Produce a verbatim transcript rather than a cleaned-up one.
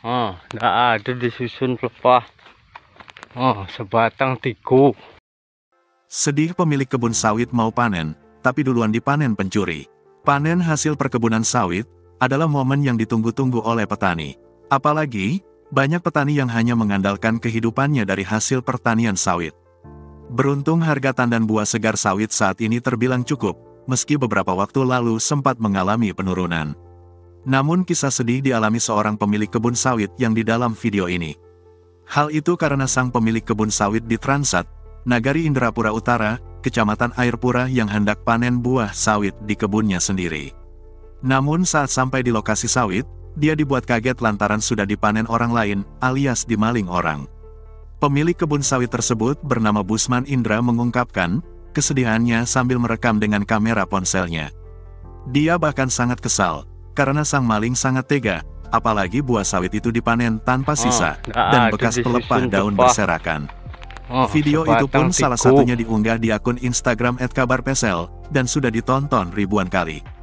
Oh, nggak ada disusun pelepah. Oh, sebatang tiku. Sedih pemilik kebun sawit mau panen, tapi duluan dipanen pencuri. Panen hasil perkebunan sawit adalah momen yang ditunggu-tunggu oleh petani. Apalagi, banyak petani yang hanya mengandalkan kehidupannya dari hasil pertanian sawit. Beruntung harga tandan buah segar sawit saat ini terbilang cukup, meski beberapa waktu lalu sempat mengalami penurunan. Namun kisah sedih dialami seorang pemilik kebun sawit yang di dalam video ini. Hal itu karena sang pemilik kebun sawit di Transat, Nagari Indrapura Utara, Kecamatan Airpura yang hendak panen buah sawit di kebunnya sendiri. Namun saat sampai di lokasi sawit, dia dibuat kaget lantaran sudah dipanen orang lain, alias dimaling orang. Pemilik kebun sawit tersebut bernama Busman Indra mengungkapkan kesedihannya sambil merekam dengan kamera ponselnya. Dia bahkan sangat kesal, karena sang maling sangat tega, apalagi buah sawit itu dipanen tanpa sisa, oh, dan bekas pelepah daun berserakan. Oh, Video itu pun tiku. salah satunya diunggah di akun Instagram et kabar pesel, dan sudah ditonton ribuan kali.